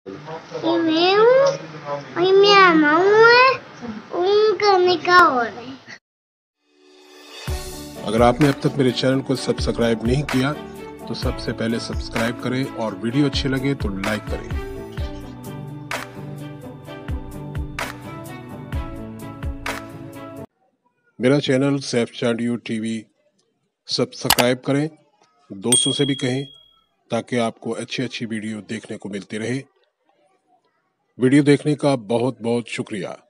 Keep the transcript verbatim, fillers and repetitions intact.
ये मैं हूँ, ये मेरा मामू है, उनका निकाह हो रहा है। अगर आपने अब तक मेरे चैनल को सब्सक्राइब नहीं किया तो सबसे पहले सब्सक्राइब करें और वीडियो अच्छी लगे तो लाइक करें। मेरा channel Saif Chandio TV subscribe करें, दोस्तों से भी कहें ताकि आपको अच्छी अच्छी वीडियो देखने को मिलती रहे। वीडियो देखने का बहुत बहुत शुक्रिया।